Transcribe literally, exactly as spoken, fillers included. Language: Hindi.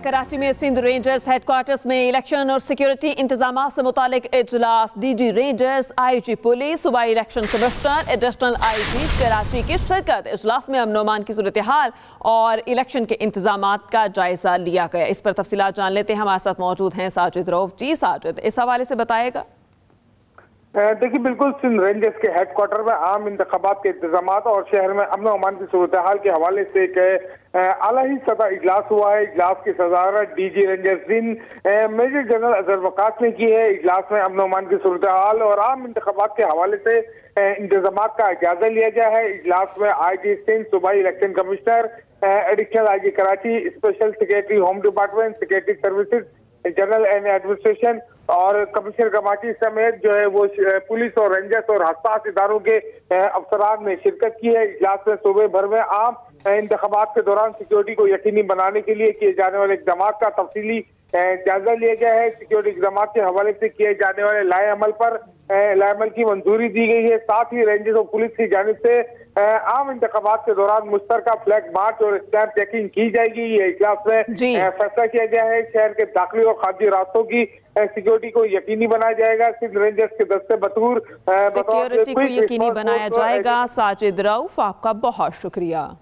कराची में सिंध रेंजर्स हेडक्वार्टर्स में इलेक्शन और सिक्योरिटी इंतजाम से मुतालिक इजलास। डीजी रेंजर्स, आईजी पुलिस, सूबाई election commissioner, additional IG Karachi की शिरकत। इजलास में अमन अमान की सूरत हाल और इलेक्शन के इंतजाम का जायजा लिया गया। इस पर तफसीलात जान लेते हैं। हमारे साथ मौजूद हैं साजिद रऊफ। जी साजिद, इस हवाले से बताएगा। देखिए, बिल्कुल सिंध रेंजर्स के हेडक्वार्टर में आम इंतखाबात के इंतजाम और शहर में अमन अमान की सूरत हाल के हवाले से एक आला ही सतह इजलास हुआ है। इजलास की सदारत DG rangers Sindh major general Azhar Waqas ने की है। इजलास में अमन अमान की सूरत हाल और आम इंतखाबात के हवाले से इंतजाम का जायजा लिया गया है। इजलास में आई जी सिंध, सूबाई election commissioner, additional IG Karachi, special secretary home department, secretary services, general and administration और कमिश्नर कराची समेत जो है वो पुलिस और रेंजर्स और हसास इदारों के अफसरान ने शिरकत की है। इजलास में सूबे भर में आम इंतखाबात के दौरान सिक्योरिटी को यकीनी बनाने के लिए किए जाने वाले इक़दाम का तफसीली जायजा लिया गया है। सिक्योरिटी इक़दाम के हवाले से किए जाने वाले लाए अमल पर लाए अमल की मंजूरी दी गई है। साथ ही रेंजर्स और पुलिस की जानिब से आम इंतखाबात के दौरान मुश्तरका फ्लैग मार्च और स्टैम्प चेकिंग की जाएगी। ये इजलास में फैसला किया गया है। शहर के दाखिली और खारजी रास्तों की सिक्योरिटी को यकीनी बनाया जाएगा। सिंध रेंजर्स के दस्ते बतूर सिक्योरिटी को यकीनी बनाया जाएगा। साजिद रऊफ, आपका बहुत शुक्रिया।